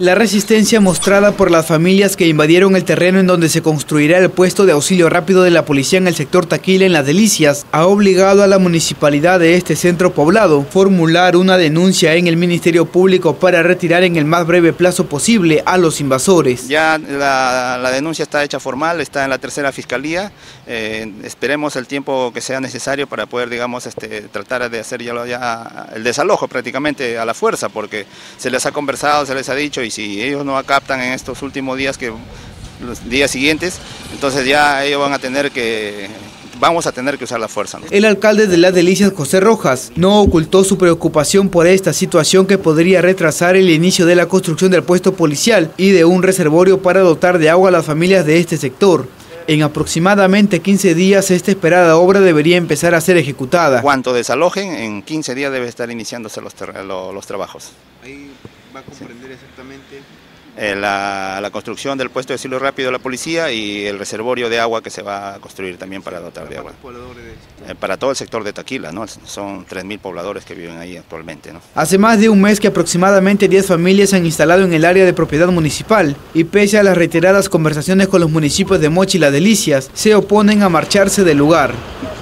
La resistencia mostrada por las familias que invadieron el terreno en donde se construirá el puesto de auxilio rápido de la policía en el sector Taquila, en Las Delicias, ha obligado a la municipalidad de este centro poblado a formular una denuncia en el Ministerio Público para retirar en el más breve plazo posible a los invasores. Ya la denuncia está hecha formal, está en la tercera fiscalía. Esperemos el tiempo que sea necesario para poder, digamos, tratar de hacer ya el desalojo prácticamente a la fuerza, porque se les ha conversado, se les ha dicho, y si ellos no captan en estos últimos días, los días siguientes, entonces ya ellos vamos a tener que usar la fuerza, ¿no? El alcalde de Las Delicias, José Rojas, no ocultó su preocupación por esta situación que podría retrasar el inicio de la construcción del puesto policial y de un reservorio para dotar de agua a las familias de este sector. En aproximadamente 15 días esta esperada obra debería empezar a ser ejecutada. Cuanto desalojen, en 15 días debe estar iniciándose los trabajos. Ahí va a comprender exactamente la construcción del puesto de auxilio rápido de la policía y el reservorio de agua que se va a construir también para dotar de agua. Para todo el sector de Taquila, ¿no? Son 3.000 pobladores que viven ahí actualmente, ¿no? Hace más de un mes que aproximadamente 10 familias se han instalado en el área de propiedad municipal y pese a las reiteradas conversaciones con los municipios de Mochi y Las Delicias, se oponen a marcharse del lugar.